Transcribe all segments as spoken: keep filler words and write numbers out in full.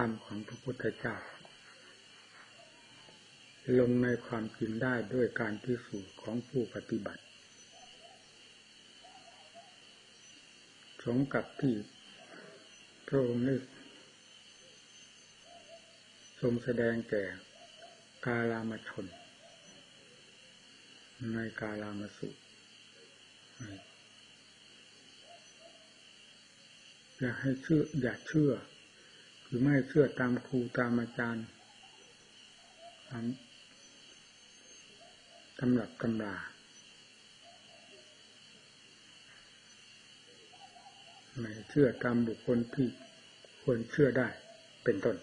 รมของพระพุทธเจ้าลงในความจริงได้ด้วยการพิสูจน์ของผู้ปฏิบัติสมกับที่พระองค์ได้ทรงแสดงแก่กาลามชนในกาลามสูตรอย่าให้เชื่ออย่าเชื่อคือไม่เชื่อตามครูตามอาจารย์ตามตำรับตำราไม่เชื่อตามบุคคลที่ควรเชื่อได้เป็นต้น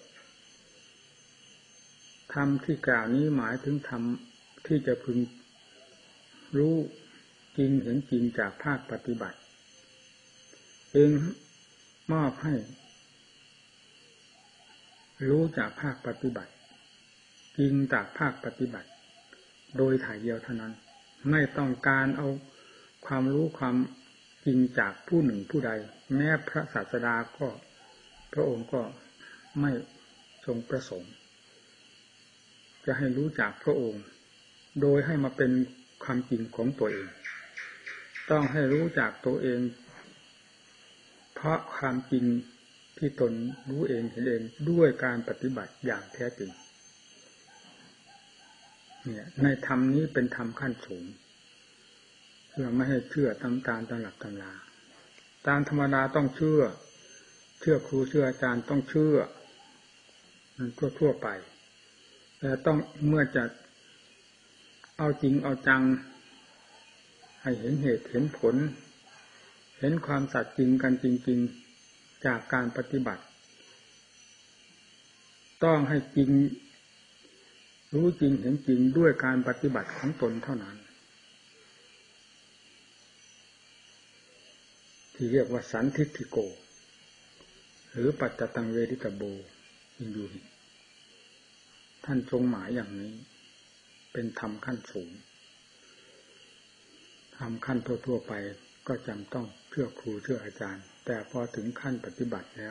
ธรรมที่กล่าวนี้หมายถึงธรรมที่จะพึงรู้จริงเห็นจริงจากภาคปฏิบัติเองมอบให้รู้จากภาคปฏิบัติจริงจากภาคปฏิบัติโดยถ่ายเดียวเท่านั้นไม่ต้องการเอาความรู้ความจริงจากผู้หนึ่งผู้ใดแม้พระศาสดาก็พระองค์ก็ไม่ทรงประสงค์จะให้รู้จากพระองค์โดยให้มาเป็นความจริงของตัวเองต้องให้รู้จากตัวเองเพราะความจริงที่ตนรู้เองเห็นเองด้วยการปฏิบัติอย่างแท้จริงเนี่ยในธรรมนี้เป็นธรรมขั้นสูงเราไม่ให้เชื่อตามตามตำรับตำราตามธรรมดาต้องเชื่อเชื่อครูเชื่ออาจารย์ต้องเชื่อมันทั่วทั่วไปแต่ต้องเมื่อจะเอาจริงเอาจังให้เห็นเหตุเห็นผลเห็นความสัตย์จริงกันจริงๆจากการปฏิบัติต้องให้จริงรู้จริงเห็นจริงด้วยการปฏิบัติของตนเท่านั้นที่เรียกว่าสันทิฏฐิโกหรือปัจจตังเวทิตโบอินดูหิท่านทรงหมายอย่างนี้เป็นธรรมขั้นสูงธรรมขั้นทั่วๆไปก็จำต้องเชื่อครูเชื่ออาจารย์แต่พอถึงขั้นปฏิบัติแล้ว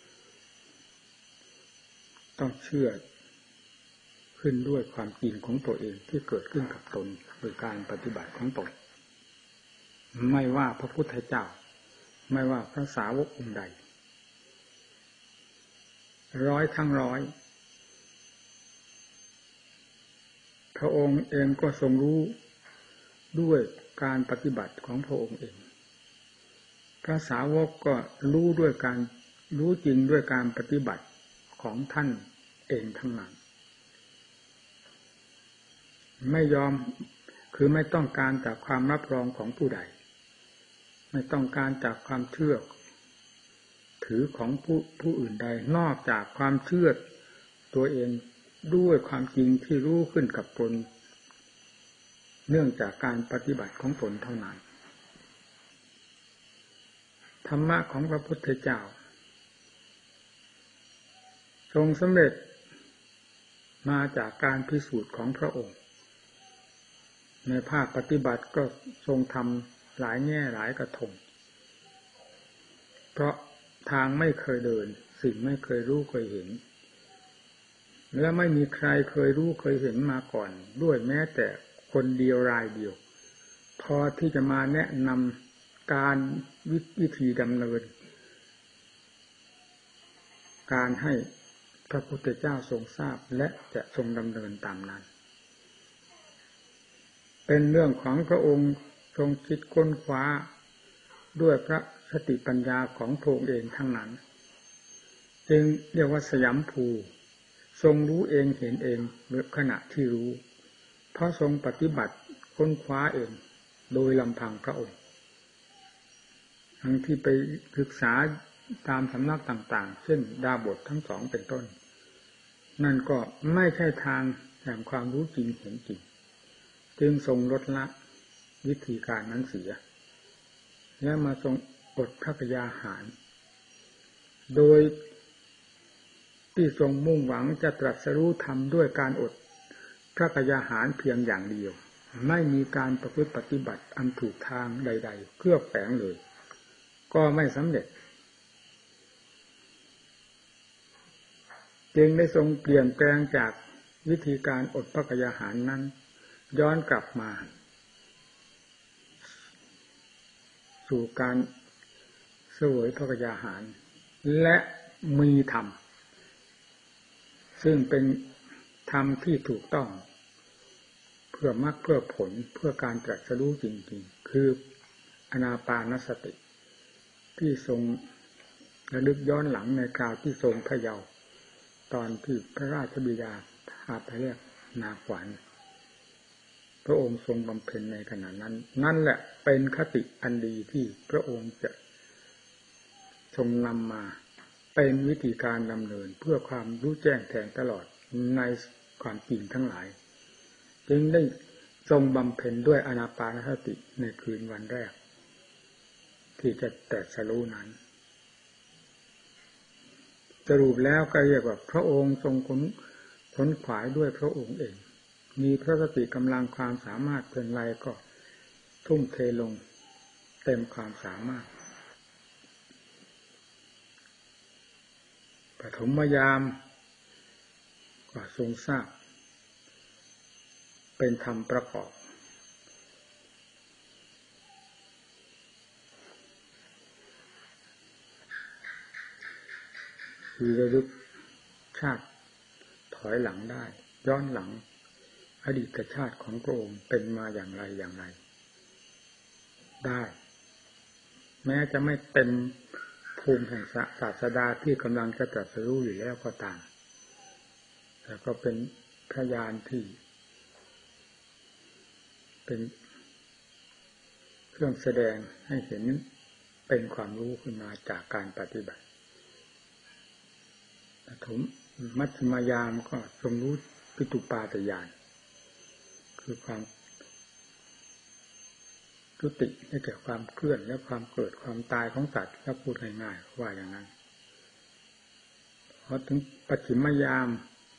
ต้องเชื่อขึ้นด้วยความจริงของตัวเองที่เกิดขึ้นกับตนโดยการปฏิบัติของตนไม่ว่าพระพุทธเจ้าไม่ว่าพระสาวกองค์ใดร้อยทั้งร้อยพระองค์เองก็ทรงรู้ด้วยการปฏิบัติของพระองค์เองพระสาวกก็รู้ด้วยการรู้จริงด้วยการปฏิบัติของท่านเองทั้งนั้นไม่ยอมคือไม่ต้องการจากความรับรองของผู้ใดไม่ต้องการจากความเชื่อถือของผู้ผู้อื่นใดนอกจากความเชื่อตัวเองด้วยความจริงที่รู้ขึ้นกับตนเนื่องจากการปฏิบัติของตนเท่านั้นธรรมะของพระพุทธเจ้าทรงสำเร็จมาจากการพิสูจน์ของพระองค์ในภาคปฏิบัติก็ทรงทำหลายแง่หลายกระทงเพราะทางไม่เคยเดินสิ่งไม่เคยรู้เคยเห็นและไม่มีใครเคยรู้เคยเห็นมาก่อนด้วยแม้แต่คนเดียวรายเดียวพอที่จะมาแนะนำการวิธีดำเนินการให้พระพุทธเจ้าทรงทราบและจะทรงดำเนินตามนั้นเป็นเรื่องของพระองค์ทรงคิดค้นคว้าด้วยพระสติปัญญาของพระองค์เองทั้งนั้นจึงเรียกว่าสยามภูทรงรู้เองเห็นเองเมื่อขณะที่รู้เพราะทรงปฏิบัติค้นคว้าเองโดยลำพังพระองค์ทั้งที่ไปศึกษาตามสำนักต่างๆเช่นดาบททั้งสองเป็นต้นนั่นก็ไม่ใช่ทางแห่งความรู้จริงเห็นจริงจึงทรงลดละวิธีการนั้นเสียและมาทรงอดพระกยาหารโดยที่ทรงมุ่งหวังจะตรัสรู้ธรรมด้วยการอดพระกยาหารเพียงอย่างเดียวไม่มีการประพฤติปฏิบัติอันถูกทางใดๆเคลือบแฝงเลยก็ไม่สำเร็จจึงได้ทรงเปลี่ยนแปลงจากวิธีการอดพระกยาหารนั้นย้อนกลับมาสู่การเสวยพระกยาหารและมีธรรมซึ่งเป็นธรรมที่ถูกต้องเพื่อมรรคเพื่อผลเพื่อการตรัสรู้จริงๆคืออานาปานสติที่ทรงระลึกย้อนหลังในคราวที่ทรงพระเยาว์ตอนที่พระราชบิดาพาไปเรียกนาขวัญพระองค์ทรงบำเพ็ญในขณะนั้นนั่นแหละเป็นคติอันดีที่พระองค์จะทรงนำมาเป็นวิธีการดำเนินเพื่อความรู้แจ้งแทงตลอดในความจริงทั้งหลายจึงได้ทรงบำเพ็ญด้วยอานาปานสติในคืนวันแรกที่จะตรัสรู้นั้นสรุปแล้วก็เรียกว่าพระองค์ทรงขนขนขวายด้วยพระองค์เองมีพระสติกำลังความสามารถเพียงไรก็ทุ่มเทลงเต็มความสามารถปฐมยามก็ทรงทราบเป็นธรรมประกอบคือระลึกชาติถอยหลังได้ย้อนหลังอดีตชาติของพระองค์เป็นมาอย่างไรอย่างไรได้แม้จะไม่เต็มภูมิแห่งศาสดาที่กำลังจะตรัสรู้อยู่แล้วก็ตามแต่ก็เป็นพยานที่เป็นเครื่องแสดงให้เห็นเป็นความรู้ขึ้นมาจากการปฏิบัติปฐมมัชฌิมยามก็ทรงรู้ปิตุปาตญาณคือความยุติได้แก่ความเคลื่อนและความเกิดความตายของสัตว์ถ้าพูดง่ายๆว่าอย่างนั้นพอถึงปัจฉิมยาม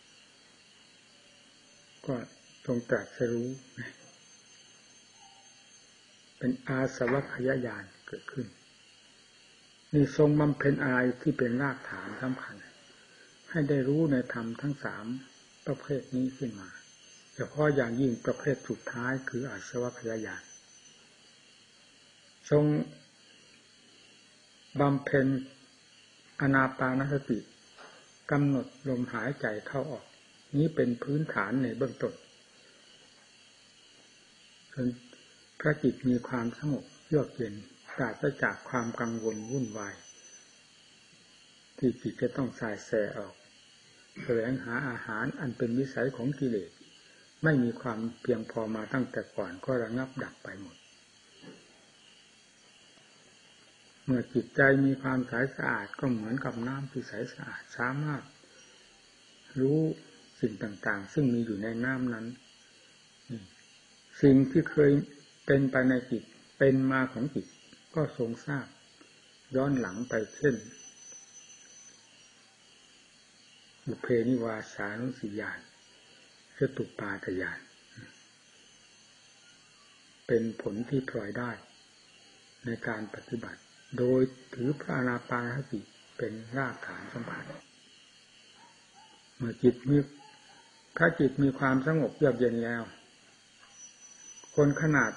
ก็ทรงตรัสรู้เป็นอาสวัคยญาณเกิดขึ้นนี่ทรงบำเพ็ญอะไรที่เป็นรากฐานสำคัญให้ได้รู้ในธรรมทั้งสามประเภทนี้ขึ้นมาเฉพาะอย่างยิ่งประเภทสุดท้ายคืออาสวัคยญาณทรงบำเพ็ญอานาปานสติกำหนดลมหายใจเข้าออกนี้เป็นพื้นฐานในเบื้องต้นจนพระจิตมีความสงบเยือกเย็นปราศจากความกังวลวุ่นวายที่จิตจะต้องสายแสออกแสวงหาอาหารอันเป็นวิสัยของกิเลสไม่มีความเพียงพอมาตั้งแต่ก่อนก็ระงับดับไปหมดเมื่อจิตใจมีความใสสะอาดก็เหมือนกับน้ำที่ใสสะอาดสามารถรู้สิ่งต่างๆซึ่งมีอยู่ในน้ำนั้นสิ่งที่เคยเป็นไปในจิตเป็นมาของจิตก็ทรงทราบย้อนหลังไปเช่นบุพเพนิวาสานุสติญาณจตุปาตญาณเป็นผลที่พลอยได้ในการปฏิบัติโดยถือพระอานาปานสติเป็นรากฐานสำคัญเมื่อจิตมีถ้าจิตมีความสงบเยือกเย็นแล้วคนขนาด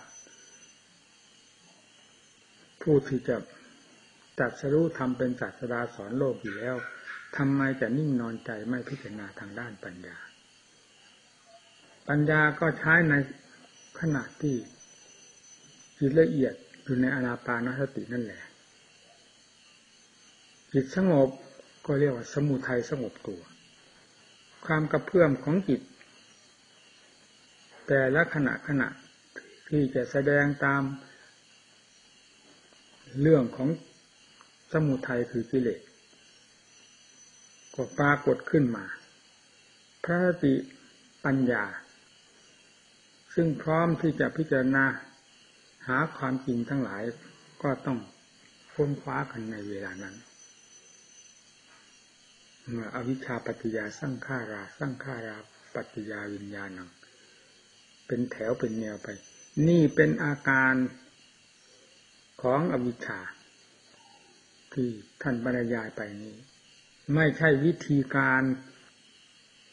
ผู้ที่จะตรัสรู้ทำเป็นศาสดาสอนโลกอยู่แล้วทำไมจะนิ่งนอนใจไม่พิจารณาทางด้านปัญญาปัญญาก็ใช้ในขณะที่จิตละเอียดอยู่ในอานาปานสตินั่นแหละจิตสงบก็เรียกว่าสมุทัยสงบตัวความกระเพื่อมของจิตแต่ละขณะขณะที่จะแสดงตามเรื่องของสมุทัยคือกิเลสก็ปรากฏขึ้นมาพระสติปัญญาซึ่งพร้อมที่จะพิจารณาหาความจริงทั้งหลายก็ต้องค้นคว้ากันในเวลานั้นเมื่ออวิชชาปัจจยาสังขาราสังขาราปัจจยาวิญญาณังเป็นแถวเป็นแนวไปนี่เป็นอาการของอวิชชาที่ท่านบรรยายไปนี้ไม่ใช่วิธีการ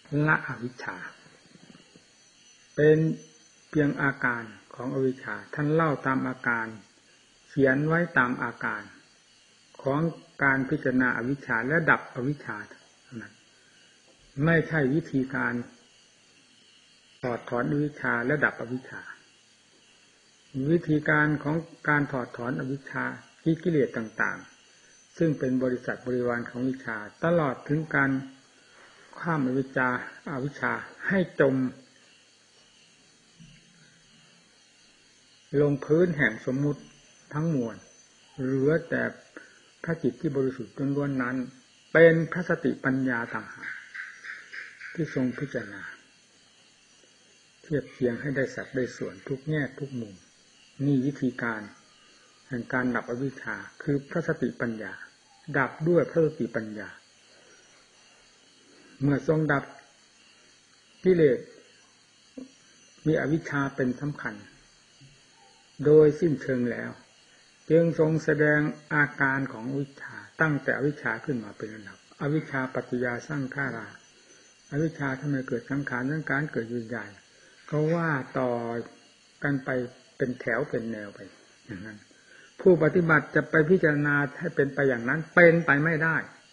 ละอวิชชาเป็นเพียงอาการของอวิชชาท่านเล่าตามอาการเขียนไว้ตามอาการของการพิจารณาอวิชชาและดับอวิชชาเท่านั้นไม่ใช่วิธีการถอดถอนอวิชชาและดับอวิชชาวิธีการของการถอดถอนอวิชชากิเลสต่างๆซึ่งเป็นบริษัทบริวารของวิชาตลอดถึงการข้ามอวิชชาอวิชชาให้จมลงพื้นแห่งสมมุติทั้งมวลเหลือแต่พระจิตที่บริสุทธิ์ล้วนๆนั้นเป็นพระสติปัญญาต่างหากที่ทรงพิจารณาเทียบเคียงให้ได้สัดได้ส่วนทุกแง่ทุกมุมนี่วิธีการแห่งการดับอวิชชาคือพระสติปัญญาดับด้วยพระสติปัญญาเมื่อทรงดับกิเลสมีอวิชชาเป็นสำคัญโดยสิ้นเชิงแล้วจึงทรงแสดงอาการของอวิชชาตั้งแต่อวิชชาขึ้นมาเป็นระดับอวิชชาปัจจยาสังขาราอวิชชาทำไมเกิดสังขารสังขารเกิดยืนใหญ่ก็ว่าต่อกันไปเป็นแถวเป็นแนวไปอย่างนั้นผู้ปฏิบัติจะไปพิจารณาให้เป็นไปอย่างนั้นเป็นไปไม่ได้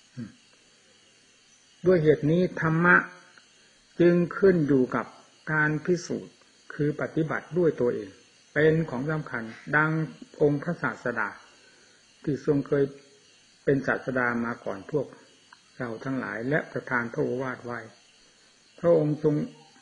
ด้วยเหตุนี้ธรรมะจึงขึ้นอยู่กับการพิสูจน์คือปฏิบัติด้วยตัวเองเป็นของสำคัญดังองค์พระศาสดาที่ทรงเคยเป็นศาสดามาก่อนพวกเราทั้งหลายและประทานพระโอวาทไว้พระองค์ทรง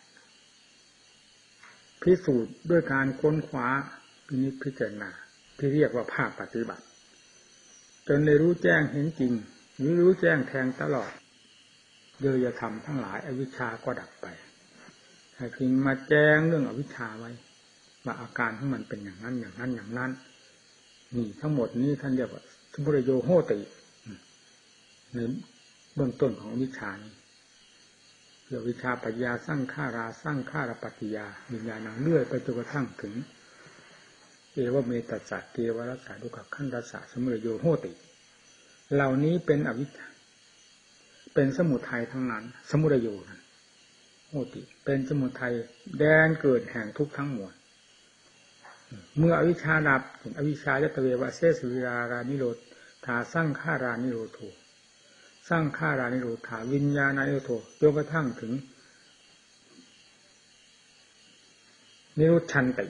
พิสูจน์ด้วยการค้นคว้าพินิจพิจารณาที่เรียกว่าภาคปฏิบัติจนได้รู้แจ้งเห็นจริงหรือรู้แจ้งแทงตลอดเดยธรรมทั้งหลายอวิชชาก็ดับไปให้จึงมาแจ้งเรื่องอวิชชาไว้ว่าอาการของมันเป็นอย่างนั้นอย่างนั้นอย่างนั้นนี่ทั้งหมดนี้ท่านเรียกว่าสมุทัยโยโหติในเบื้องต้นของอวิชชานี้เรื่องวิชาปัญญาสร้างฆาราสร้างฆาราปัจจยาวิญญาณังเลื่อยไปจนกระทั่งถึงเอวเมตัสสะเกวรัสสะดุขขันธัสสะสมุทัยโยโหติเหล่านี้เป็นอวิชชาเป็นสมุทัยทั้งนั้นสมุทัยโยโหติเป็นสมุทัยแดนเกิดแห่งทุกข์ทั้งมวลเมื่ออวิชชาดับอวิชชายตเววะเสสวิรารานิโรธาสร้างฆารานิโรโธสร้างฆารานิโรธาวิญญาณนิโรโธจนกระทั่งถึงนิรุชันติ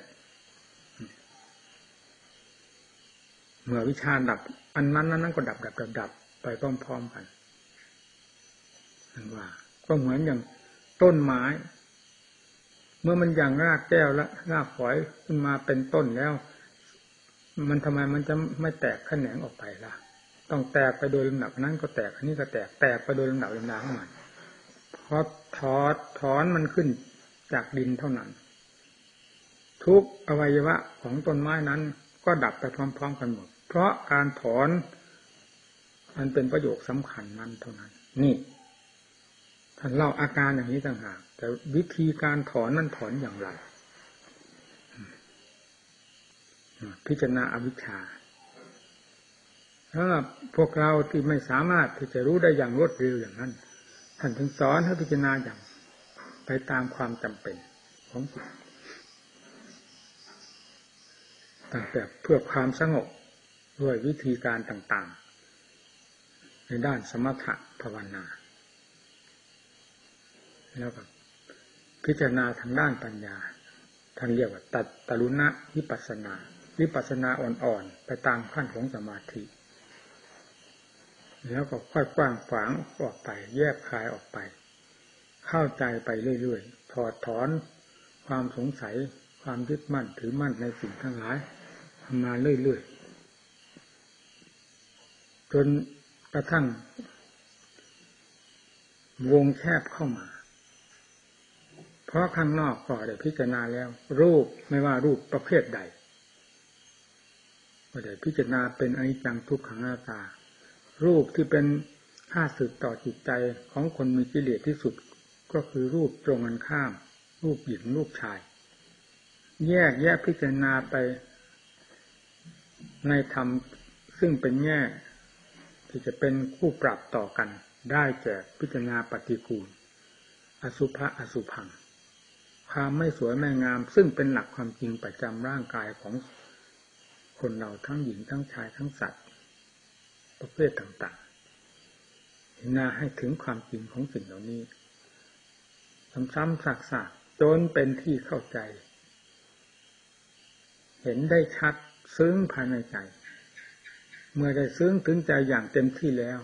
เมื่อวิชชาดับอันนั้นนั้นก็ดับดับดับดับไปพร้อมๆกันนั่นว่าก็เหมือนอย่างต้นไม้เมื่อมันอย่างรากแก้วและรากฝอยขึ้นมาเป็นต้นแล้วมันทำไมมันจะไม่แตกแขนงออกไปล่ะต้องแตกไปโดยลำดับนั้นก็แตกอันนี้ก็แตกแตกไปโดยลำดับลำดับของมันพอถอดถอนมันขึ้นจากดินเท่านั้นทุกอวัยวะของต้นไม้นั้นก็ดับไปพร้อมๆกันหมดเพราะการถอนมันเป็นประโยชน์สำคัญนั้นเท่านั้นนี่ท่านเล่าอาการอย่างนี้ต่างหากแต่วิธีการถอนนั่นถอนอย่างไรพิจารณาอวิชชาสำหรับพวกเราที่ไม่สามารถที่จะรู้ได้อย่างรวดเร็วอย่างนั้นท่านถึงสอนให้พิจารณาอย่างไปตามความจำเป็นของจิตตั้งแต่เพื่อความสงบด้วยวิธีการต่างๆในด้านสมถะภาวนาแล้วก็พิจารณาทางด้านปัญญาท่านเรียกว่าตัดตรุณะวิปัสสนาวิปัสสนาอ่อนๆไปตามขั้นของสมาธิแล้วก็ค่อยกว้างขวางออกไปแยกคายออกไปเข้าใจไปเรื่อยๆถอดถอนความสงสัยความยึดมั่นถือมั่นในสิ่งทั้งหลายมาเรื่อยๆจนกระทั่งวงแคบเข้ามาเพราะข้างนอกก็ได้พิจารณาแล้วรูปไม่ว่ารูปประเภทใดก็ได้พิจารณาเป็นอนิจจังทุกขังอนัตตารูปที่เป็นข้าศึกต่อจิตใจของคนมีกิเลสที่สุดก็คือรูปตรงกันข้ามรูปหญิงรูปชายแยกแยกพิจารณาไปในธรรมซึ่งเป็นแง่ที่จะเป็นคู่ปรับต่อกันได้แก่พิจารณาปฏิกูลอสุภะอสุภังความไม่สวยไม่งามซึ่งเป็นหลักความจริงประจำร่างกายของคนเราทั้งหญิงทั้งชายทั้งสัตว์ประเภทต่างๆน่าให้ถึงความจริงของสิ่งเหล่านี้ซ้ำๆซากๆจนเป็นที่เข้าใจเห็นได้ชัดซึ้งภายในใจเมื่อได้ซึ้งถึงใจอย่างเต็มที่แล้ว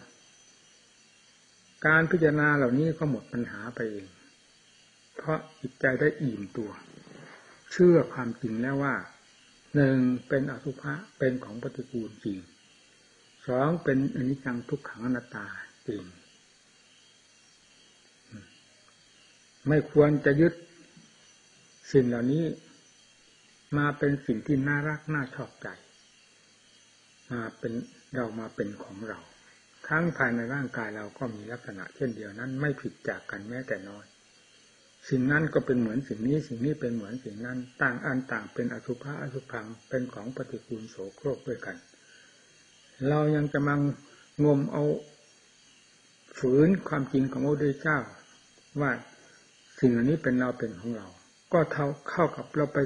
การพิจารณาเหล่านี้ก็หมดปัญหาไปเองเพราะจิตใจได้อิ่มตัวเชื่อความจริงแล้วว่าหนึ่งเป็นอสุภะเป็นของปฏิกูลจริงสองเป็นอนิจจังทุกขังอนัตตาจริงไม่ควรจะยึดสิ่งเหล่านี้มาเป็นสิ่งที่น่ารักน่าชอบใจมาเป็นเรามาเป็นของเราทั้งภายในร่างกายเราก็มีลักษณะเช่นเดียวนั้นไม่ผิดจากกันแม้แต่น้อยสิ่งนั้นก็เป็นเหมือนสิ่งนี้สิ่งนี้เป็นเหมือนสิ่งนั้นต่างอันต่างเป็นอสุภะอสุภังเป็นของปฏิกูลโสโครกด้วยกันเรายังจะมางมเอาฝืนความจริงของพระพุทธเจ้าว่าสิ่งเหล่านี้เป็นเราเป็นของเราก็เท่าเข้ากับเราไป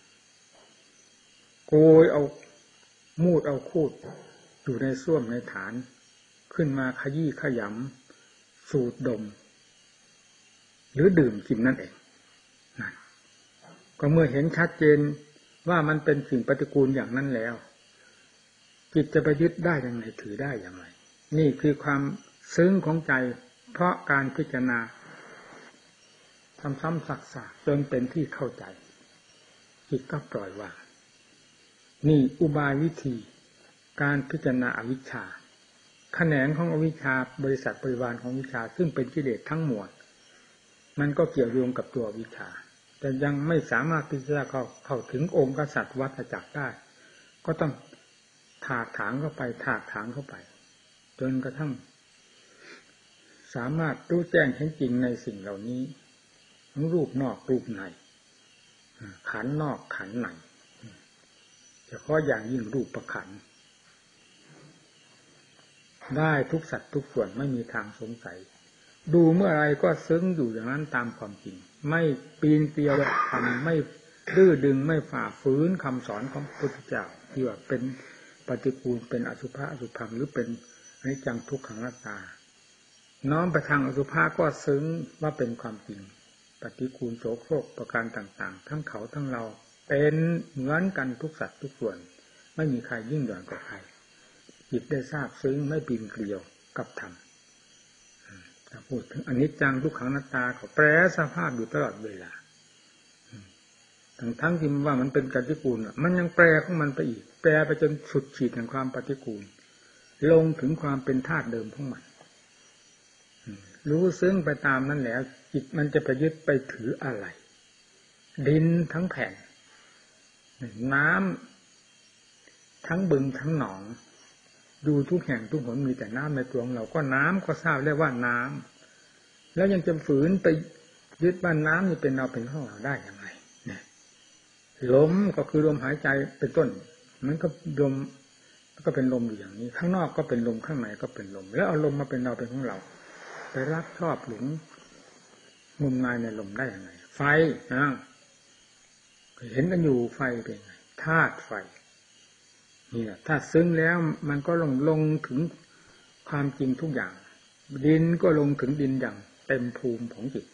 โกยเอามูดเอาคูดอยู่ในส้วมในฐานขึ้นมาขยี้ขยำสูดดมหรือดื่มกินนั่นเองนั่นก็เมื่อเห็นชัดเจนว่ามันเป็นสิ่งปฏิกูลอย่างนั้นแล้วจิตจะไปยึดได้อย่างไรถือได้อย่างไรนี่คือความซึ้งของใจเพราะการพิจารณาทำซ้ำซักๆจนเป็นที่เข้าใจจิตก็ปล่อยวางนี่อุบายวิธีการพิจารณาอวิชชาแขนงของอวิชชาบริษัทบริวารของวิชชาซึ่งเป็นกิเลสทั้งหมดมันก็เกี่ยวโยงกับตัววิชชาแต่ยังไม่สามารถพิจารณาเข้าเข้าถึงองค์กษัตริย์วัฏจักรได้ก็ต้องถากถางเข้าไปถากถางเข้าไปจนกระทั่งสามารถรู้แจ้งเห็นจริงในสิ่งเหล่านี้ทั้งรูปนอกรูปในขันธ์นอกขันธ์ในเฉพาะอย่างยิ่งรูปประขันธ์ได้ทุกสัตว์ทุกส่วนไม่มีทางสงสัยดูเมื่อไรก็ซึ้งอยู่อย่างนั้นตามความจริงไม่ปีนเกลียวทำไม่ดื้อดึงไม่ฝ่าฝืนคำสอนของพระพุทธเจ้าที่ว่าเป็นปฏิกูลเป็นอสุภะอสุภังหรือเป็นอนิจจังทุกขังอนัตตาน้อมไปทางอสุภะก็ซึ้งว่าเป็นความจริงปฏิกูลโสโครกประการต่างๆทั้งเขาทั้งเราเป็นเหมือนกันทุกสัตว์ทุกส่วนไม่มีใครยิ่งหย่อนกว่าใครจิตได้ทราบซึ้งไม่ปีนเกลียวกับธรรมถ้าพูดถึงอนิจจังทุกขังอนัตตาเขาแปรสภาพอยู่ตลอดเวลาทั้งทั้งที่ว่ามันเป็นปฏิกูลมันยังแปรของมันไปอีกแปรไปจนสุดขีดแห่งความปฏิกูลลงถึงความเป็นธาตุเดิมของมันรู้ซึ้งไปตามนั้นแล้วจิตมันจะไปยึดไปถืออะไรดินทั้งแผ่นน้ำทั้งบึงทั้งหนองดูทุกแห่งทุกหนมีแต่น้ำในตัวของเราก็น้ำก็ทราบแล้วว่าน้ำแล้วยังจะฝืนไปยึดว่าน้ำนี่เป็นเราเป็นของเราได้อย่างไรเนี่ยลมก็คือลมหายใจเป็นต้นมันก็ลมก็เป็นลมอยู่อย่างนี้ข้างนอกก็เป็นลมข้างในก็เป็นลมแล้วเอาลมมาเป็นเราเป็นของเราไปรักชอบหลงงมงายในลมได้อย่างไรไฟนะเห็นกันอยู่ไฟเป็นไงธาตุไฟนี่แหละถ้าซึ้งแล้วมันก็ลงลงถึงความจริงทุกอย่างดินก็ลงถึงดินอย่างเต็มภูมิของจิต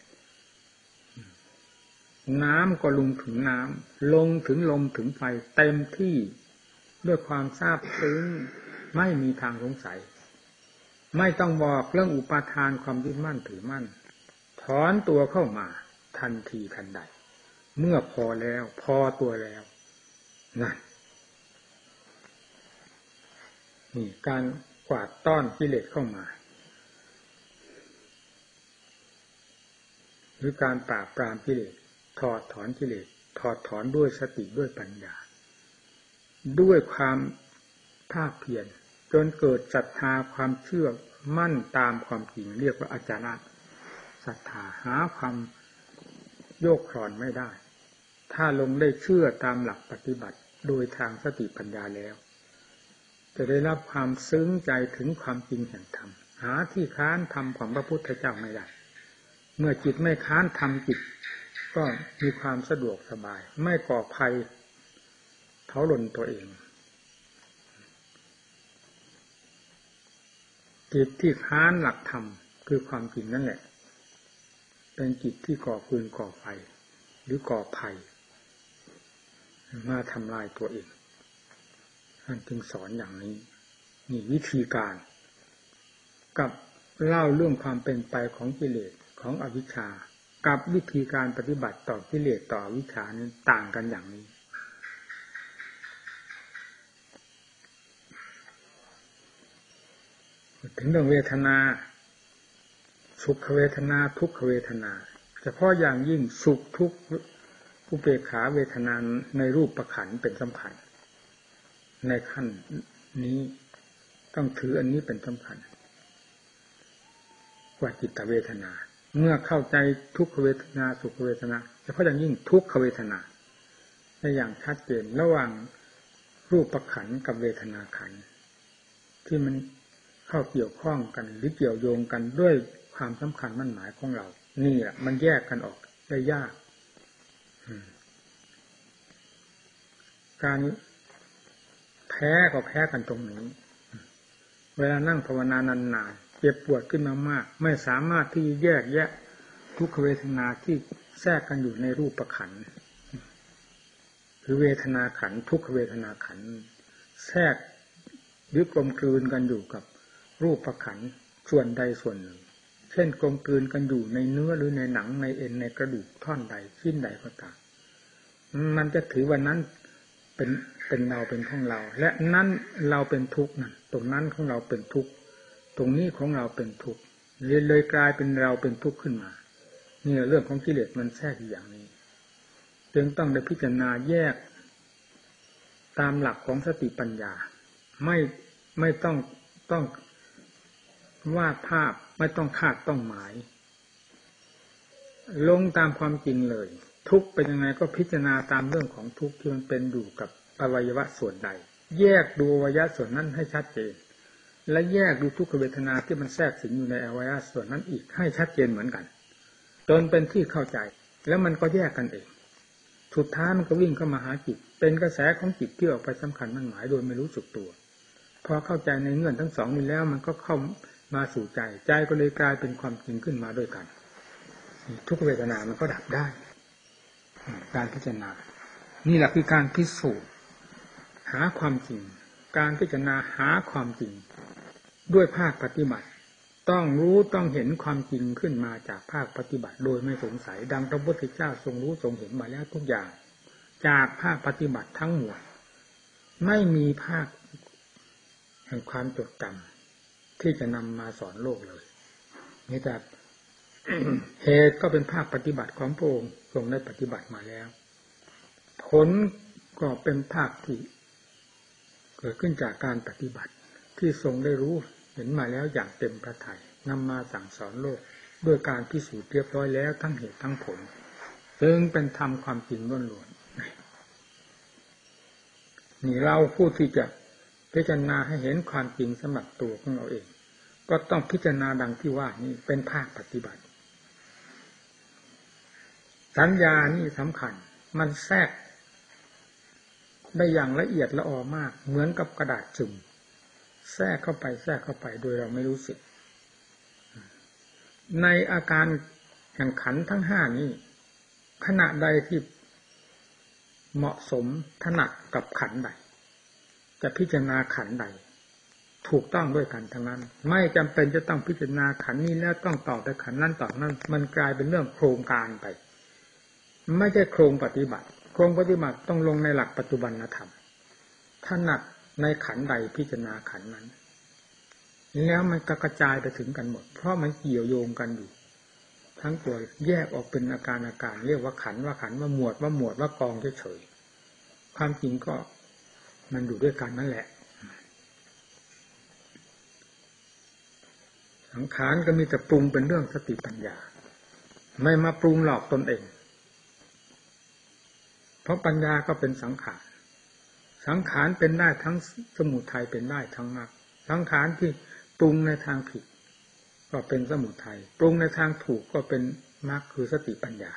น้ำก็ลงถึงน้ำลงถึงลมถึงไฟเต็มที่ด้วยความทราบซึ้งไม่มีทางสงสัยไม่ต้องบอกเรื่องอุปาทานความยึดมั่นถือมั่นถอนตัวเข้ามาทันทีทันใดเมื่อพอแล้วพอตัวแล้วนั่นนี่การกวาดต้อนกิเลสเข้ามาหรือการปราบปรามกิเลสถอดถอนกิเลสถอดถอนด้วยสติด้วยปัญญาด้วยความภาคเพียรจนเกิดศรัทธาความเชื่อมั่นตามความจริงเรียกว่าอาจาระศรัทธาหาความโยกคลอนไม่ได้ถ้าลงได้เชื่อตามหลักปฏิบัติโดยทางสติปัญญาแล้วจะได้รับความซึ้งใจถึงความจริงแห่งธรรมหาที่ค้านธรรมของพระพุทธเจ้าไม่ได้เมื่อจิตไม่ค้านทำจิตก็มีความสะดวกสบายไม่ก่อภัยเผาหล่นตัวเองจิตที่ค้านหลักธรรมคือความจริงนั่นแหละเป็นจิตที่ก่อฟืนก่อไฟหรือก่อภัยมาทำลายตัวเองท่านจึงสอนอย่างนี้นี่วิธีการกับเล่าเรื่องความเป็นไปของกิเลสของอวิชชากับวิธีการปฏิบัติต่อกิเลสต่ออวิชชานี้ต่างกันอย่างนี้ถึงเรื่องเวทนาสุขเวทนาทุกขเวทนาเฉพาะอย่างยิ่งสุขทุกข์อุเบกขาเวทนาในรูปขันธ์เป็นสำคัญในขั้นนี้ต้องถืออันนี้เป็นสำคัญกว่าจิตเวทนาเมื่อเข้าใจทุกขเวทนาสุขเวทนาเฉพาะอย่างยิ่งทุกขเวทนาในอย่างชัดเจนระหว่างรูปขันธ์กับเวทนาขันธ์ที่มันเข้าเกี่ยวข้องกันหรือเกี่ยวโยงกันด้วยความสำคัญมั่นหมายของเรานี่แหละมันแยกกันออกได้ยากการแพ้ก็แพ้กันตรงนี้เวลานั่งภาวนานานๆเจ็บปวดขึ้นมามากไม่สามารถที่แยกแยะทุกขเวทนาที่แทรกกันอยู่ในรูปขันธ์คือเวทนาขันธ์ทุกขเวทนาขันธ์แทรกหรือกลมกลืนกันอยู่กับรูปขันธ์ส่วนใดส่วนหนึ่งเช่นกลมกลืนกันอยู่ในเนื้อหรือในหนังในเอ็นในกระดูกท่อนใดชิ้นใดก็ตามมันจะถือว่านั้นเป็นเป็นเราเป็นของเราและนั้นเราเป็นทุกข์นั่นตรงนั้นของเราเป็นทุกข์ตรงนี้ของเราเป็นทุกข์เลยเลยกลายเป็นเราเป็นทุกข์ขึ้นมานี่เรื่องของกิเลสมันแทรกอยู่อย่างนี้จึงต้องได้พิจารณาแยกตามหลักของสติปัญญาไม่ไม่ต้องต้องวาดภาพไม่ต้องคาดต้องหมายลงตามความจริงเลยทุกข์เป็นยังไงก็พิจารณาตามเรื่องของทุกข์ที่มันเป็นอยู่กับอวัยวะส่วนใดแยกดูอวัยวะส่วนนั้นให้ชัดเจนและแยกดูทุกขเวทนาที่มันแทรกสิงอยู่ในอวัยวะส่วนนั้นอีกให้ชัดเจนเหมือนกันจนเป็นที่เข้าใจแล้วมันก็แยกกันเองสุดท้ายมันก็วิ่งเข้ามาหาจิตเป็นกระแสของจิตที่ออกไปสำคัญมั่นหมายโดยไม่รู้สึกตัวพอเข้าใจในเงื่อนทั้งสองนี้แล้วมันก็เข้ามาสู่ใจใจก็เลยกลายเป็นความจริงขึ้นมาด้วยกันทุกเวทนามันก็ดับได้การพิจารณานี่แหละคือการพิสูจน์หาความจริงการพิจารณาหาความจริงด้วยภาคปฏิบัติต้องรู้ต้องเห็นความจริงขึ้นมาจากภาคปฏิบัติโดยไม่สงสัยดังพระพุทธเจ้าทรงรู้ทรงเห็นมาแล้วทุกอย่างจากภาคปฏิบัติทั้งหมดไม่มีภาคแห่งความจดจำที่จะนำมาสอนโลกเลยนี่แต่ เหตุก็เป็นภาคปฏิบัติของพระองค์ทรงได้ปฏิบัติมาแล้วผลก็เป็นภาคที่เกิดขึ้นจากการปฏิบัติที่ทรงได้รู้เห็นมาแล้วอย่างเต็มพระทัยนำมาสั่งสอนโลกด้วยการพิสูจน์เรียบร้อยแล้วทั้งเหตุทั้งผลซึ่งเป็นธรรมความจริงล้วนๆนี่เราผู้ที่จะพิจารณาให้เห็นความจริงสำหรับตัวของเราเองก็ต้องพิจารณาดังที่ว่านี่เป็นภาคปฏิบัติสัญญานี่สำคัญมันแทรกได้อย่างละเอียดละออมากเหมือนกับกระดาษจุ่มแทรกเข้าไปแทรกเข้าไปโดยเราไม่รู้สึกในอาการแห่งขันธ์ทั้งห้านี้ขณะใดที่เหมาะสมถนัดกับขันธ์ใดจะพิจารณาขันธ์ใดถูกต้องด้วยกันทั้งนั้นไม่จำเป็นจะต้องพิจารณาขันธ์นี้แล้วต้องต่อแต่ขันธ์นั้นต่อนั้นมันกลายเป็นเรื่องโครงการไปไม่ใช่โครงปฏิบัติโครงปฏิบัติต้องลงในหลักปัจจุบันธรรมถนัดในขันธ์ใดพิจารณาขันธ์นั้นแล้วมันกระจายไปถึงกันหมดเพราะมันเกี่ยวโยงกันอยู่ทั้งตัวแยกออกเป็นอาการอาการเรียกว่าขันธ์ว่าขันธ์ว่าหมวดว่าหมวดว่ากองเฉยๆความจริงก็มันอยู่ด้วยกันนั่นแหละสังขารก็มีแต่ปรุงเป็นเรื่องสติปัญญาไม่มาปรุงหลอกตนเองเพราะปัญญาก็เป็นสังขารสังขารเป็นได้ทั้งสมุทัยเป็นได้ทั้งมรรคสังขารที่ปรุงในทางผิดก็เป็นสมุทัยปรุงในทางถูกก็เป็นมรรคคือสติปัญญา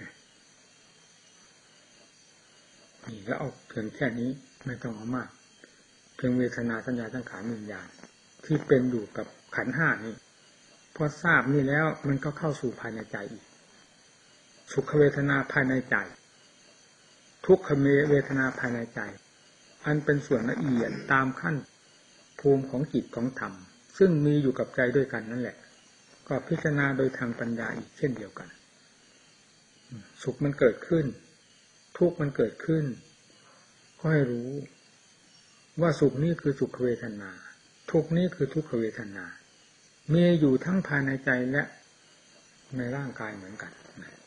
นี่แล้วเอาเพียงแค่นี้ไม่ต้องเอามากเพียงเวทนาสัญญาสังขารวิญญาณที่เป็นอยู่กับขันธ์ห้านี่พอทราบนี่แล้วมันก็เข้าสู่ภายในใจอีกสุขเวทนาภายในใจทุกขเวทนาภายในใจอันเป็นส่วนละเอียดตามขั้นภูมิของจิตของธรรมซึ่งมีอยู่กับใจด้วยกันนั่นแหละก็พิจารณาโดยทางปัญญาอีกเช่นเดียวกันสุขมันเกิดขึ้นทุกข์มันเกิดขึ้นก็ให้รู้ว่าสุขนี้คือสุขเวทนาทุกข์นี้คือทุกขเวทนามีอยู่ทั้งภายในใจและในร่างกายเหมือนกัน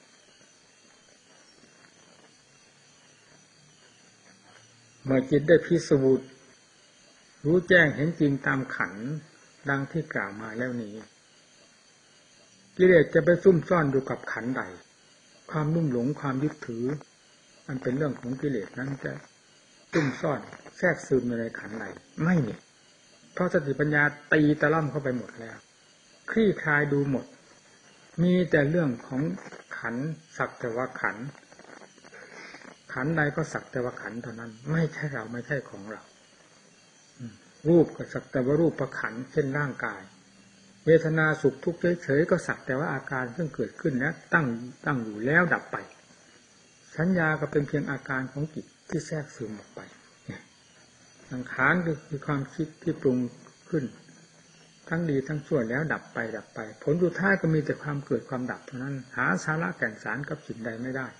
เมื่อจิตได้พิสูจน์รู้แจ้งเห็นจริงตามขันธ์ดังที่กล่าวมาแล้วนี้กิเลสจะไปซุ่มซ่อนอยู่กับขันธ์ใดความลุ่มหลงความยึดถือมันเป็นเรื่องของกิเลสนั้นจะซุ่มซ่อนแทรกซึมในขันธ์ใดไม่มีเพราะสติปัญญาตีตะล่อมเข้าไปหมดแล้วคลี่คลายดูหมดมีแต่เรื่องของขันธ์สักแต่ว่าขันธ์ขันธ์ใดก็สักแต่ว่าขันธ์เท่านั้นไม่ใช่เราไม่ใช่ของเรารูปก็สักแต่ว่ารูปประขันธ์เช่นร่างกายเวทนาสุขทุกข์เฉยๆก็สักแต่ว่าอาการซึ่งเกิดขึ้นแล้วตั้งตั้งอยู่แล้วดับไปสัญญาก็เป็นเพียงอาการของจิตที่แทรกซึมออกไปสังขารก็คือความคิดที่ปรุงขึ้นทั้งดีทั้งชั่วแล้วดับไปดับไปผลสุดท้ายก็มีแต่ความเกิดความดับเท่านั้นหาสาระแก่นสารกับสิ่งใดไม่ได้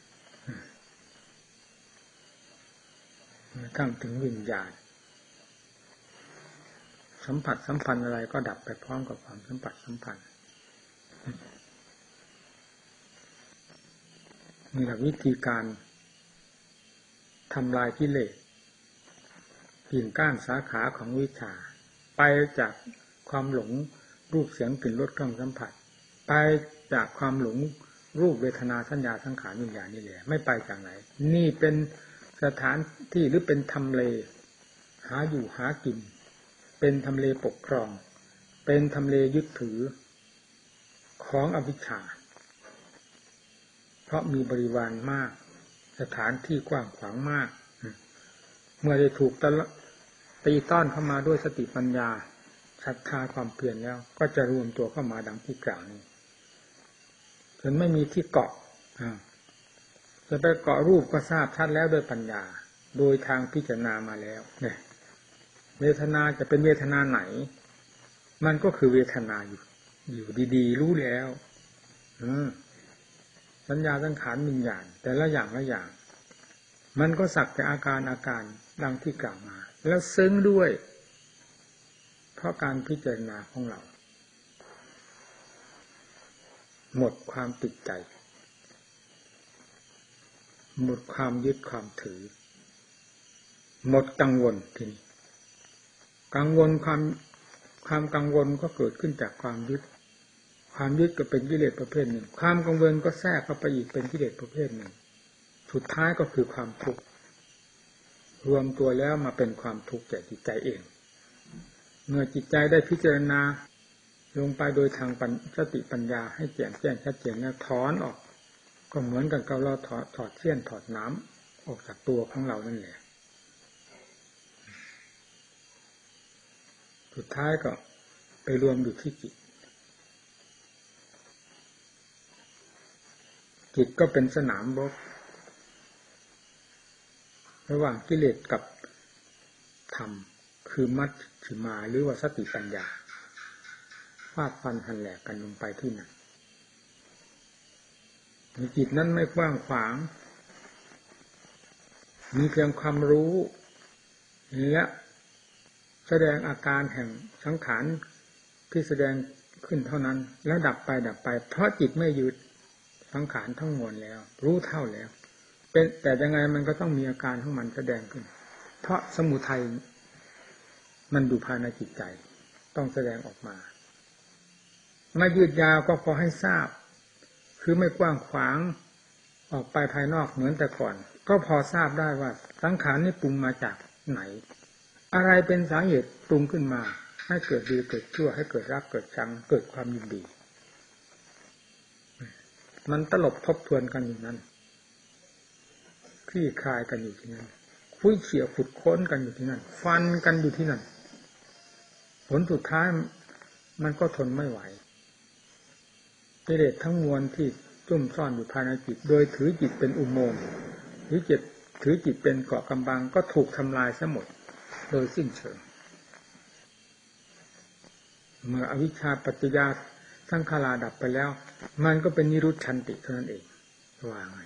ตั้งถึงวิญญาณสัมผัสสัมพันธ์อะไรก็ดับไปพร้อมกับความสัมผัสสัมพันธ์นี่แหละวิธีการทำลายกิเลสกิ่งก้านสาขาของวิชาไปจากความหลงรูปเสียงกลิ่นรสเครื่องสัมผัสไปจากความหลงรูปเวทนาสัญญาสังขารวิญญาณนี่แหละไม่ไปจากไหนนี่เป็นสถานที่หรือเป็นทำเลหาอยู่หากินเป็นทำเลปกครองเป็นทำเลยึดถือของอวิชชาเพราะมีบริวารมากสถานที่กว้างขวางมากเมื่อได้ถูกตีต้อนเข้ามาด้วยสติปัญญาศรัทธาความเพียรแล้วก็จะรวมตัวเข้ามาดังที่กล่าวนี้จนไม่มีที่เกาะจะไปเกาะรูปก็ทราบชัดแล้วโดยปัญญาโดยทางพิจารณามาแล้วเนี่ยเวทนาจะเป็นเวทนาไหนมันก็คือเวทนาอยู่อยู่ดีๆรู้แล้วสัญญาสังขารวิญญาณแต่ละอย่างละอย่างมันก็สักแต่อาการอาการดังที่กล่าวมาแล้วซึ้งด้วยเพราะการพิจารณาของเราหมดความติดใจหมดความยึดความถือหมดกังวลทีนี้กังวลความความกังวลก็เกิดขึ้นจากความยึดความยึดก็เป็นกิเลสประเภทหนึ่งความกังวลก็แทรกเข้าไปอีกเป็นกิเลสประเภทหนึ่งสุดท้ายก็คือความทุกข์รวมตัวแล้วมาเป็นความทุกข์แก่จิตใจเองเมื่อจิตใจได้พิจารณาลงไปโดยทางสติปัญญาให้แจ่มแจ้งชัดเจนแล้วถอนออกก็เหมือนกับเราถอดถอดเสี้ยนถอดน้ำออกจากตัวของเรานั่นแหละสุดท้ายก็ไปรวมอยู่ที่จิตจิตก็เป็นสนามรบระหว่างกิเลสกับธรรมคือมัชฌิมาหรือว่าสติปัญญาฟาดฟันหันแหลกกันลงไปที่นั่นจิตนั้นไม่กว้างขวางมีเพียงความรู้และแสดงอาการแห่งสังขารที่แสดงขึ้นเท่านั้นแล้วดับไปดับไปเพราะจิตไม่ยึดสังขารทั้งมวลแล้วรู้เท่าแล้วเป็นแต่ยังไงมันก็ต้องมีอาการของมันแสดงขึ้นเพราะสมุทัยมันอยู่ภายในจิตใจต้องแสดงออกมาไม่ยืดยาวก็พอให้ทราบคือไม่กว้างขวางออกไปภายนอกเหมือนแต่ก่อนก็พอทราบได้ว่าสังขารนี่ปรุงมาจากไหนอะไรเป็นสาเหตุปรุงขึ้นมาให้เกิดดีเกิดชั่วให้เกิดรักเกิดชังเกิดความยินดีมันตลบทบทวนกันอยู่นั้นคลี่คลายกันอยู่ที่นั่นคุยเขี่ยขุดค้นกันอยู่ที่นั่นฟันกันอยู่ที่นั่นผลสุดท้ายมันก็ทนไม่ไหวกิเลสทั้งมวลที่ซุ่มซ่อนอยู่ภายในจิตโดยถือจิตเป็นอุโมงค์หรือจิตถือจิตเป็นเกาะกำบังก็ถูกทำลายซะหมดโดยสิ้นเชิงเมื่ออวิชชาปัจจยาสังขาราดับไปแล้วมันก็เป็นนิรุตชันติเท่านั้นเองว่าไง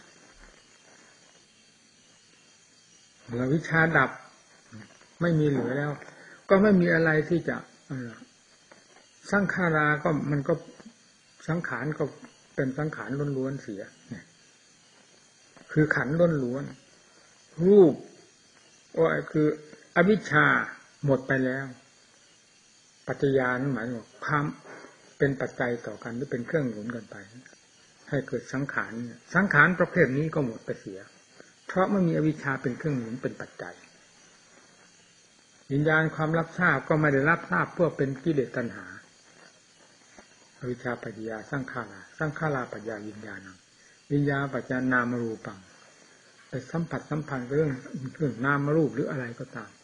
เมื่อวิชชาดับไม่มีเหลือแล้วก็ไม่มีอะไรที่จะสังขาราก็มันก็สังขารก็เป็นสังขารล้วนๆเสียคือขันธ์ล้วนๆรูปโอ้คืออวิชชาหมดไปแล้วปัจจยานั้นหมายถึงความเป็นปัจจัยต่อกันหรือเป็นเครื่องหนุนกันไปให้เกิดสังขารสังขารประเภทนี้ก็หมดไปเสียเพราะไม่มีอวิชชาเป็นเครื่องหนุนเป็นปัจจัยวิญญาณความรับทราบก็ไม่ได้รับทราบเพื่อเป็นกิเลสตัณหาอวิชชาปัจจยาสังขาราสังขาราปัจจยาวิญญาณังวิญญาณปัจจยานามรูปังไปสัมผัสสัมพันธ์เรื่องเรื่องนามรูปหรืออะไรก็ตาม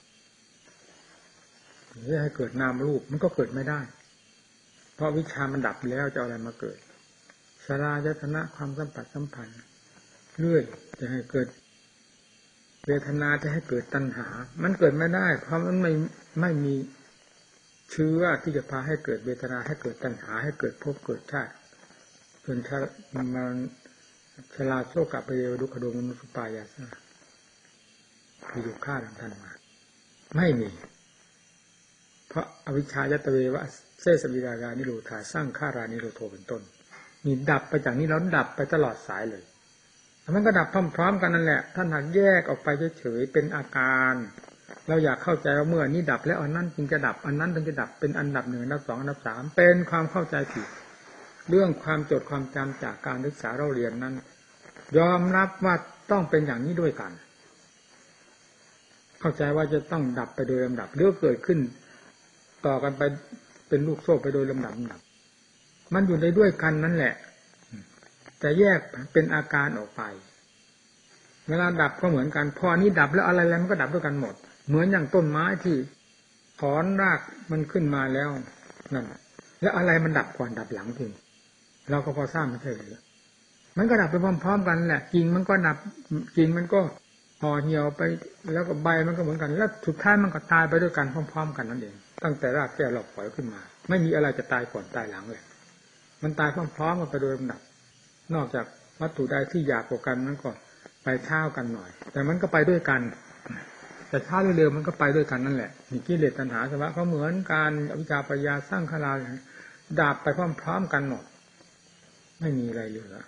นี่ให้เกิดนามรูปมันก็เกิดไม่ได้เพราะวิชามันดับแล้วจะเอาอะไรมาเกิดสลายตนะความสัมผัสสัมพันธ์เรื่อยจะให้เกิดเวทนาจะให้เกิดตัณหามันเกิดไม่ได้เพราะมันไม่ไม่มีเชื้อที่จะพาให้เกิดเวทนาให้เกิดตัณหาให้เกิดภพเกิดชาติจนมันชราโศกปะเยวดุขโดมนุสุปายาสนะคืออยู่ฆ่าดังท่านมาไม่มีเพราะอวิชชายตเววะเสสวิรารานิโรธาสร้างฆ่ารานิโรโทเป็นต้นนี่ดับไปจากนี้แล้วดับไปตลอดสายเลยมันก็ดับพร้อมๆกันนั่นแหละท่านหากแยกออกไปเฉยๆเป็นอาการเราอยากเข้าใจว่าเมื่อนี้ดับแล้วอันนั้นจึงจะดับอันนั้นจึงจะดับเป็นอันดับหนึ่งอันดับสองอันดับสามเป็นความเข้าใจผิดเรื่องความจดความจำจากการศึกษาเราเรียนนั้นยอมรับว่าต้องเป็นอย่างนี้ด้วยกันเข้าใจว่าจะต้องดับไปโดยลำดับหรือเกิดขึ้นต่อกันไปเป็นลูกโซ่ไปโดยลำดับลำดับมันอยู่ในด้วยกันนั่นแหละแต่แยกเป็นอาการออกไปเวลาดับก็เหมือนกันพอนี้ดับแล้วอะไรอะไรมันก็ดับด้วยกันหมดเหมือนอย่างต้นไม้ที่ถอนรากมันขึ้นมาแล้วนั่นแล้วอะไรมันดับก่อนดับหลังทีเราก็พอทราบไม่ใช่หรือมันก็ดับไปพร้อมๆกันแหละกิ่งมันก็ดับกิ่งมันก็ห่อเหี่ยวไปแล้วก็ใบมันก็เหมือนกันแล้วสุดท้ายมันก็ตายไปด้วยกันพร้อมๆกันนั่นเองตั้งแต่รากแก้วหลอกปล่อยขึ้นมาไม่มีอะไรจะตายก่อนตายหลังเลยมันตายพร้อมๆกันไปโดยลำดับนอกจากวัตถุใดที่หยาบกว่ากันมันก็ไปเช้ากันหน่อยแต่มันก็ไปด้วยกันแต่ช้าหรือเร็วมันก็ไปด้วยกันนั่นแหละมีกิเลสตัณหาสภาวะก็เหมือนการอวิชชาปัจจยาสร้างขาราดับไปพร้อมๆกันหมดไม่มีอะไรเหลือ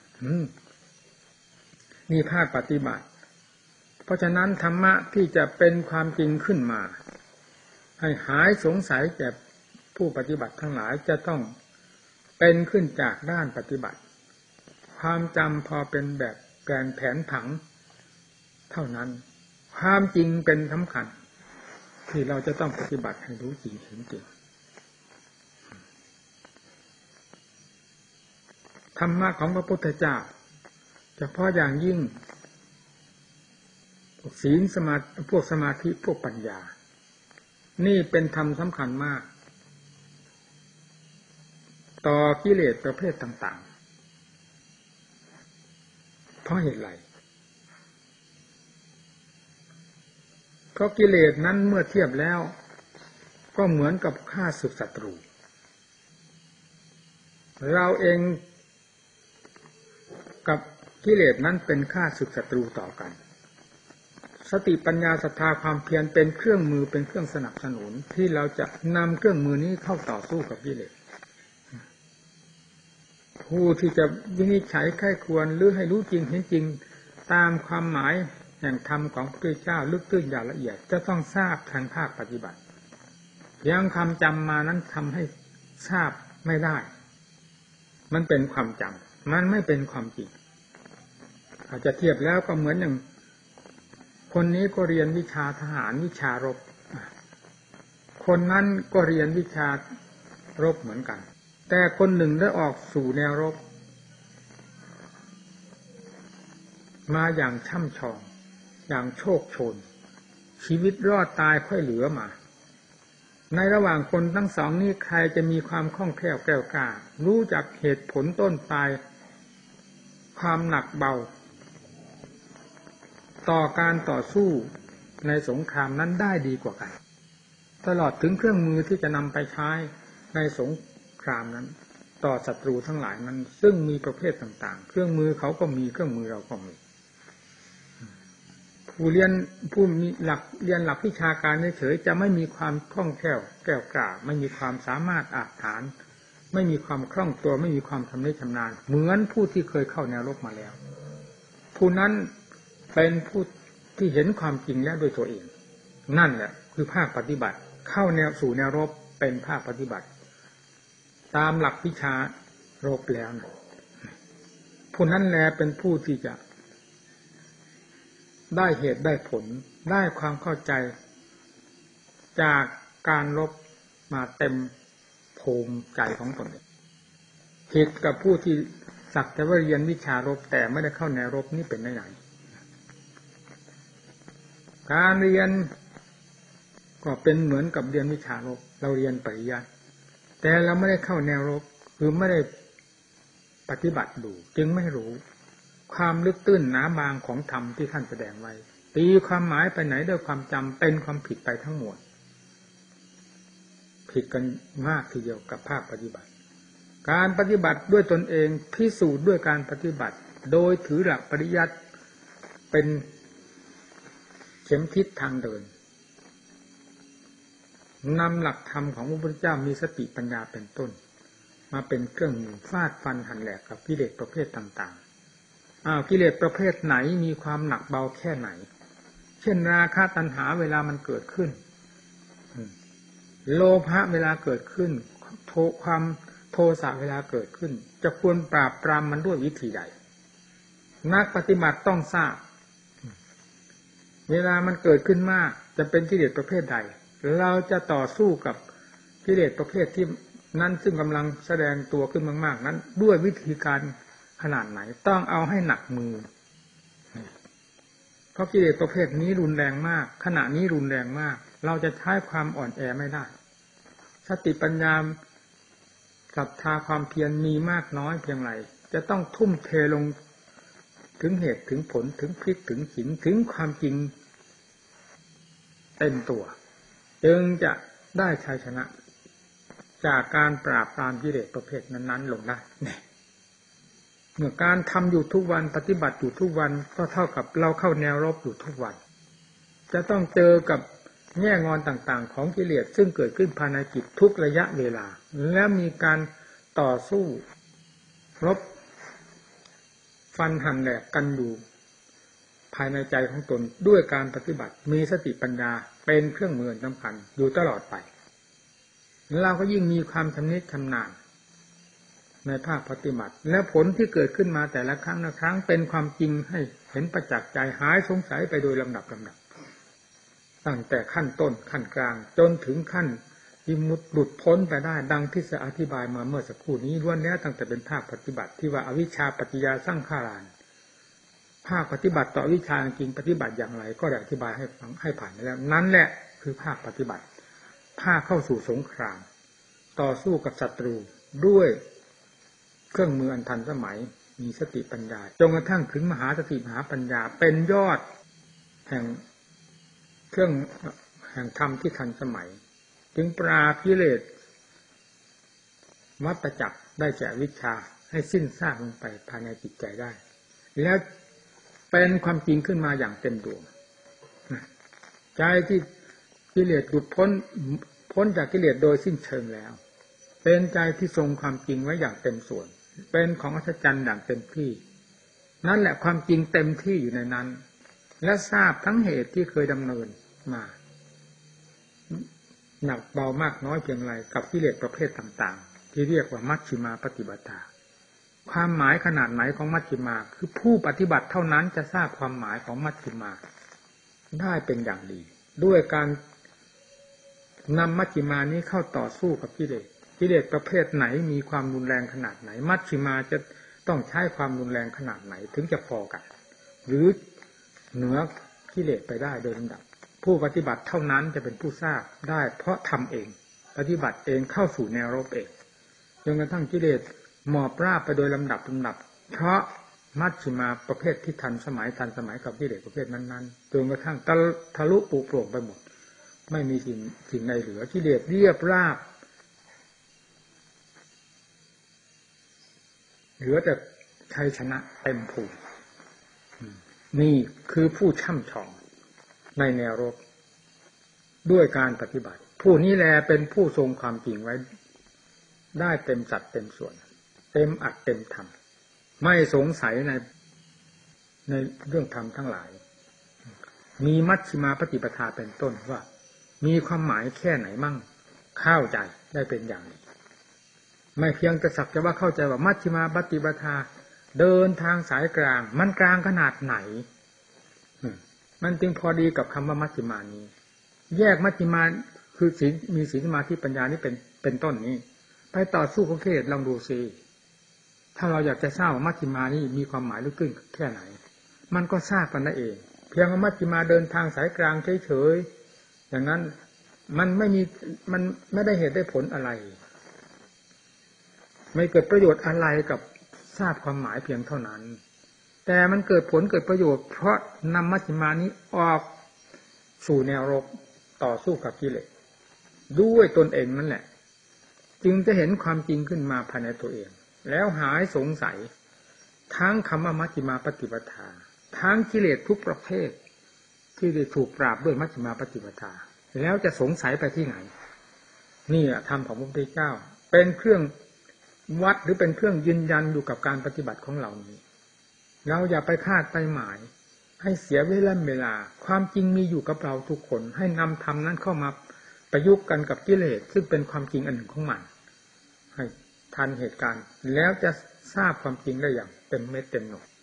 นี่ภาคปฏิบัติเพราะฉะนั้นธรรมะที่จะเป็นความจริงขึ้นมาให้หายสงสัยแก่ผู้ปฏิบัติทั้งหลายจะต้องเป็นขึ้นจากด้านปฏิบัติความจำพอเป็นแบบแผนแผนผังเท่านั้นความจริงเป็นสำคัญที่เราจะต้องปฏิบัติให้รู้จริงเห็นจริงธรรมะของพระพุทธเจ้าเฉพาะอย่างยิ่งศีลสมาธิพวกสมาธิพวกปัญญานี่เป็นธรรมสำคัญมากต่อกิเลสประเภทต่างๆเพราะเหตุไรเพราะกิเลสนั้นเมื่อเทียบแล้วก็เหมือนกับฆ่าศึกศัตรูเราเองกับกิเลสนั้นเป็นฆ่าศึกศัตรูต่อกันสติปัญญาศรัทธาความเพียรเป็นเครื่องมือเป็นเครื่องสนับสนุนที่เราจะนำเครื่องมือนี้เข้าต่อสู้กับกิเลสผู้ที่จะวินิจฉัยไข้ควรหรือให้รู้จริงเห็นจริงตามความหมายแห่งธรรมของพระพุทธเจ้าลึกตื้นอย่างละเอียดจะต้องทราบทางภาคปฏิบัติเพียงคำจำมานั้นทำให้ทราบไม่ได้มันเป็นความจำมันไม่เป็นความจริงอาจจะเทียบแล้วก็เหมือนอย่างคนนี้ก็เรียนวิชาทหารวิชารบคนนั้นก็เรียนวิชารบเหมือนกันแต่คนหนึ่งได้ออกสู่แนวรบมาอย่างช่ำชองอย่างโชคโชนชีวิตรอดตายค่อยเหลือมาในระหว่างคนทั้งสองนี้ใครจะมีความคล่องแคล่วแกล้วกล้ารู้จักเหตุผลต้นปลายความหนักเบาต่อการต่อสู้ในสงครามนั้นได้ดีกว่ากันตลอดถึงเครื่องมือที่จะนำไปใช้ในสงครามนั้นต่อศัตรูทั้งหลายนั้นซึ่งมีประเภทต่างๆเครื่องมือเขาก็มีเครื่องมือเราก็มีผู้เรียนผู้มีหลักเรียนหลักวิชาการเฉยๆจะไม่มีความคล่องแคล่วแกล้วกล้าไม่มีความสามารถอาจฐานไม่มีความคล่องตัวไม่มีความชำนิชำนาญเหมือนผู้ที่เคยเข้าแนวรบมาแล้วผู้นั้นเป็นผู้ที่เห็นความจริงแล้วด้วยตัวเองนั่นแหละคือภาคปฏิบัติเข้าแนวสู่แนวรบเป็นภาคปฏิบัติตามหลักวิชารบแล้วนะผู้นั้นแลเป็นผู้ที่จะได้เหตุได้ผลได้ความเข้าใจจากการรบมาเต็มภูมิใจของตนเองผิดกับผู้ที่สักแต่ว่าเรียนวิชารบแต่ไม่ได้เข้าแนวรบนี่เป็นได้อย่างการเรียนก็เป็นเหมือนกับเรียนวิชารบเราเรียนปริยัติแต่เราไม่ได้เข้าแนวรบคือไม่ได้ปฏิบัติดูจึงไม่รู้ความลึกตื้นหนาบางของธรรมที่ท่านแสดงไว้ตีความหมายไปไหนด้วยความจำเป็นความผิดไปทั้งหมดผิดกันมากทีเดียวกับภาคปฏิบัติการปฏิบัติด้วยตนเองพิสูจน์ด้วยการปฏิบัติโดยถือหลักปริยัติเป็นเข็มทิศทางเดินนำหลักธรรมของพระพุทธเจ้ามีสติปัญญาเป็นต้นมาเป็นเครื่องมือฟาดฟันหันแหลกกับกิเลสประเภทต่างๆอ้าวกิเลสประเภทไหนมีความหนักเบาแค่ไหนเช่นราคะตัณหาเวลามันเกิดขึ้นโลภะเวลาเกิดขึ้นโทความโทสะเวลาเกิดขึ้นจะควรปราบปรามมันด้วยวิธีใดนักปฏิบัติต้องทราบเวลามันเกิดขึ้นมากจะเป็นกิเลสประเภทใดเราจะต่อสู้กับกิเลสประเภทที่นั้นซึ่งกำลังแสดงตัวขึ้นมากๆนั้นด้วยวิธีการขนาดไหนต้องเอาให้หนักมือเพราะกิเลสประเภทนี้รุนแรงมากขณะนี้รุนแรงมากเราจะใช้ความอ่อนแอไม่ได้สติปัญญาศรัทธาความเพียรมีมากน้อยเพียงไรจะต้องทุ่มเทลงถึงเหตุถึงผลถึงพลิกถึงขิงถึงความจริงเต็มตัวจึงจะได้ชัยชนะจากการปราบปรามกิเลสประเภทนั้นๆลงได้เมื่อการทำอยู่ทุกวันปฏิบัติอยู่ทุกวันก็เท่ากับเราเข้าแนวรบอยู่ทุกวันจะต้องเจอกับแง่งอนต่างๆของกิเลสซึ่งเกิดขึ้นภายในจิตทุกระยะเวลาและมีการต่อสู้รบฟันหันแหลกกันอยู่ภายในใจของตนด้วยการปฏิบัติมีสติปัญญาเป็นเครื่องมือสำคัญอยู่ตลอดไปเราก็ยิ่งมีความชำนิชำนาญในภาคปฏิบัติและผลที่เกิดขึ้นมาแต่ละครั้งละครั้งเป็นความจริงให้เห็นประจักษ์ใจหายสงสัยไปโดยลำดับลำดับตั้งแต่ขั้นต้นขั้นกลางจนถึงขั้นวิมุตติหลุดพ้นไปได้ดังที่จะอธิบายมาเมื่อสักครู่นี้ล้วนแล้วตั้งแต่เป็นภาคปฏิบัติที่ว่าอวิชชาปัจจยาสังขารภาคปฏิบัติต่อวิชาจริงปฏิบัติอย่างไรก็ได้อธิบายให้ฟังให้ผ่านไปแล้วนั่นแหละคือภาคปฏิบัติภาคเข้าสู่สงครามต่อสู้กับศัตรูด้วยเครื่องมืออันทันสมัยมีสติปัญญาจนกระทั่งถึงมหาสติมหาปัญญาเป็นยอดแห่งเครื่องแห่งธรรมที่ทันสมัยจึงปราบกิเลสวัฏจักรได้แก่วิชชาให้สิ้นซากลงไปภายในจิตใจได้แล้วเป็นความจริงขึ้นมาอย่างเต็มดวงใจที่กิเลสหลุดพ้นพ้นจากกิเลสโดยสิ้นเชิงแล้วเป็นใจที่ทรงความจริงไว้อย่างเต็มส่วนเป็นของอัศจรรย์อย่างเต็มที่นั่นแหละความจริงเต็มที่อยู่ในนั้นและทราบทั้งเหตุที่เคยดำเนินมาหนักเบามากน้อยเพียงไรกับกิเลสประเภทต่างๆที่เรียกว่ามัชฌิมาปฏิบัติความหมายขนาดไหนของมัชฌิมาคือผู้ปฏิบัติเท่านั้นจะทราบความหมายของมัชฌิมาได้เป็นอย่างดีด้วยการนำมัชฌิมานี้เข้าต่อสู้กับกิเลสกิเลสประเภทไหนมีความรุนแรงขนาดไหนมัชฌิมาจะต้องใช้ความรุนแรงขนาดไหนถึงจะพอกันหรือเหนือกิเลสไปได้โดยลำดับผู้ปฏิบัติเท่านั้นจะเป็นผู้ทราบได้เพราะทำเองปฏิบัติเองเข้าสู่แนวรบเองจนกระทั่งกิเลสหมอบราบไปโดยลำดับลำดับเพราะมัชฌิมาประเภทที่ทันสมัยทันสมัยกับกิเลสประเภทนั้นๆจนกระทั่งทะลุปุโปร่งไปหมดไม่มีสิ่งสิ่งใดเหลือกิเลสเรียบราบเหลือแต่ชัยชนะเต็มภูมินี่คือผู้ช่ำชองในแนวรบด้วยการปฏิบัติผู้นี้แลเป็นผู้ทรงความจริงไว้ได้เต็มสัดเต็มส่วนเต็มอัดเต็มธรรมไม่สงสัยในในเรื่องธรรมทั้งหลายมีมัชฌิมาปฏิปทาเป็นต้นว่ามีความหมายแค่ไหนมั่งเข้าใจได้เป็นอย่างดีไม่เพียงแต่สักแต่ว่าเข้าใจว่ามัชฌิมาปฏิปทาเดินทางสายกลางมันกลางขนาดไหนมันจึงพอดีกับคำว่ามัชฌิมานี้แยกมัชฌิมาคือศีลมีศีลสมาธิปัญญานี่เป็นเป็นต้นนี้ไปต่อสู้กับกิเลสลองดูสิถ้าเราอยากจะทราบว่ามัชฌิมานี่มีความหมายลึกซึ้งแค่ไหนมันก็ทราบกันได้เองเพียงว่ามัชฌิมาเดินทางสายกลางเฉยๆอย่างนั้นมันไม่มีมันไม่ได้เหตุได้ผลอะไรไม่เกิดประโยชน์อะไรกับทราบความหมายเพียงเท่านั้นแต่มันเกิดผลเกิดประโยชน์เพราะนำมัชฌิมานี้ออกสู่แนวรบต่อสู้กับกิเลสด้วยตนเองนั่นแหละจึงจะเห็นความจริงขึ้นมาภายในตัวเองแล้วหายสงสัยทั้งคำว่ามัชฌิมาปฏิปทาทั้งกิเลสทุกประเภทที่ได้ถูกปราบด้วยมัชฌิมาปฏิปทาแล้วจะสงสัยไปที่ไหนนี่ธรรมของพระพุทธเจ้าเป็นเครื่องวัดหรือเป็นเครื่องยืนยันอยู่กับการปฏิบัติของเรานี้เราอย่าไปคาดไปหมายให้เสียเวลาเวลาความจริงมีอยู่กับเราทุกคนให้นำธรรมนั้นเข้ามาประยุกต์กันกับกิเลสซึ่งเป็นความจริงอันหนึ่งของมันให้ทันเหตุการณ์แล้วจะทราบความจริงได้อย่างเต็มเม็ดเต็มหน่วย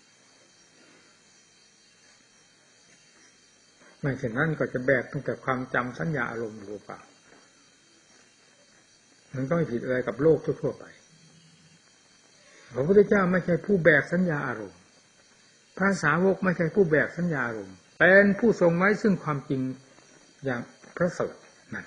ไม่เช่นนั้นก็จะแบกตั้งแต่ความจำสัญญาอารมณ์อยู่เปล่ามันก็ไม่ผิดอะไรกับโลกทั่วๆไปพระพุทธเจ้าไม่ใช่ผู้แบกสัญญาอารมณ์พระสาวกไม่ใช่ผู้แบกสัญญาอารมณ์เป็นผู้ทรงไว้ซึ่งความจริงอย่างประเสริฐนั่น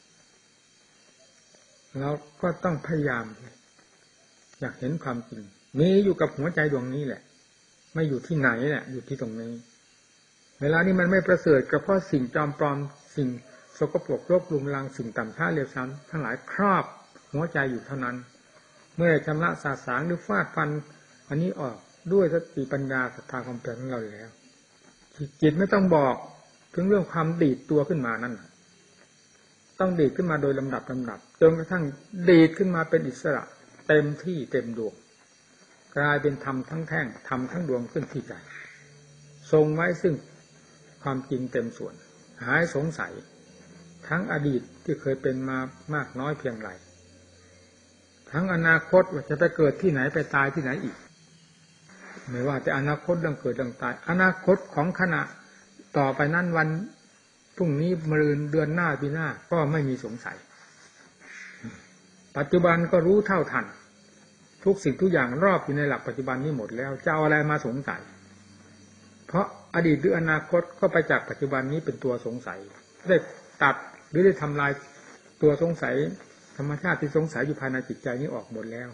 เราก็ต้องพยายามอยากเห็นความจริงมีอยู่กับหัวใจดวงนี้แหละไม่อยู่ที่ไหนแหละอยู่ที่ตรงนี้เวลานี้มันไม่ประเสริฐก็เพราะสิ่งจอมปลอมสิ่งสกปรกโรคลุงลังสิ่งต่ำช้าเลวทรามทั้งหลายครอบหัวใจอยู่เท่านั้นเมื่อชำระสาสางหรือฟาดฟันอันนี้ออกด้วยสติปัญญาศรัทธาความเพียรของเราแล้วจิตไม่ต้องบอกถึงเรื่องความดีดตัวขึ้นมานั่นต้องดีดขึ้นมาโดยลำดับลำดับจนกระทั่งดีดขึ้นมาเป็นอิสระเต็มที่เต็มดวงกลายเป็นธรรมทั้งแท่งธรรมทั้งดวงขึ้นที่ใจทรงไว้ซึ่งความจริงเต็มส่วนหายสงสัยทั้งอดีตที่เคยเป็นมามากน้อยเพียงไรทั้งอนาคตว่าจะไปเกิดที่ไหนไปตายที่ไหนอีกไม่ว่าแต่อนาคตเรื่องเกิดเรื่องตายอนาคตของขณะต่อไปนั้นวันพรุ่งนี้มะรืนเดือนหน้าปีหน้าก็ไม่มีสงสัยปัจจุบันก็รู้เท่าทันทุกสิ่งทุกอย่างรอบอยู่ในหลักปัจจุบันนี้หมดแล้วจะเอาอะไรมาสงสัยเพราะอดีตหรืออนาคตก็ไปจากปัจจุบันนี้เป็นตัวสงสัยได้ตัดหรือได้ทำลายตัวสงสัยธรรมชาติที่สงสัยอยู่ภายในจิตใจนี้ออกหมดแล้ว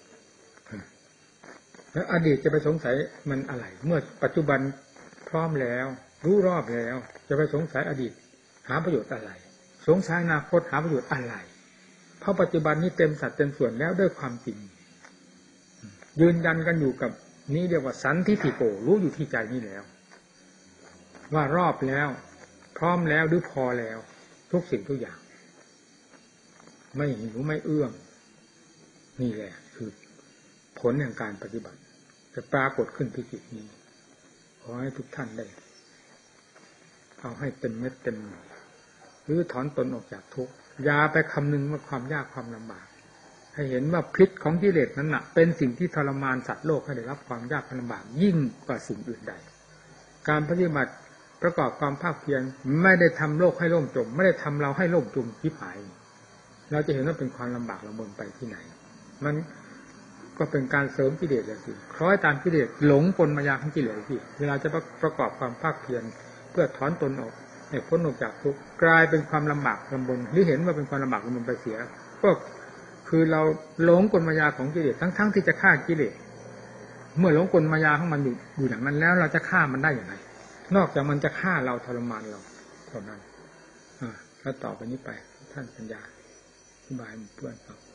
แล้วอดีตจะไปสงสัยมันอะไรเมื่อปัจจุบันพร้อมแล้วรู้รอบแล้วจะไปสงสัยอดีตหาประโยชน์อะไรสงสัยอนาคตหาประโยชน์อะไรเพราะปัจจุบันนี้เต็มสัดเต็มส่วนแล้วด้วยความจริงยืนยันกันอยู่กับนี้เรียกว่าสันทิฏฐิโกรู้อยู่ที่ใจนี่แล้วว่ารอบแล้วพร้อมแล้วหรือพอแล้วทุกสิ่งทุกอย่างไม่หิวไม่เอื้อมนี่แหละคือผลแห่งการปฏิบัติจะปรากฏขึ้นที่จิตนี้ขอให้ทุกท่านได้เอาให้เต็มเม็ดเต็มหน่วยหรือถอนตนออกจากทุกข์อย่าไปคำนึงว่าความยากความลำบากให้เห็นว่าพิษของกิเลสนั้นน่ะเป็นสิ่งที่ทรมานสัตว์โลกให้ได้รับความยากลำบากยิ่งกว่าสิ่งอื่นใดการปฏิบัติประกอบความภาคเพียรไม่ได้ทำโลกให้ล่มจมไม่ได้ทำเราให้ล่มจมชิบหายเราจะเห็นว่าเป็นความลำบากลำบนไปที่ไหนมันก็เป็นการเสริมกิเลสเลยสิคล้อยตามกิเลสหลงกลมายาของกิเลสสิเวลาจะประกอบความภาคเพียรเพื่อถอนตนออกให้พ้นออกจากทุกข์กลายเป็นความลำบากลำบนหรือเห็นว่าเป็นความลำบากลำบนไปเสียก็คือเราหลงกลมายาของกิเลสทั้งๆที่จะฆ่ากิเลสเมื่อหลงกลมายาของมันอยู่อยู่อย่างนั้นแล้วเราจะฆ่ามันได้อย่างไรนอกจากมันจะฆ่าเราทรมานเราเท่านั้นอ่าแล้วต่อไปนี้ไปท่านปัญญาอธิบายเพื่อนฟัง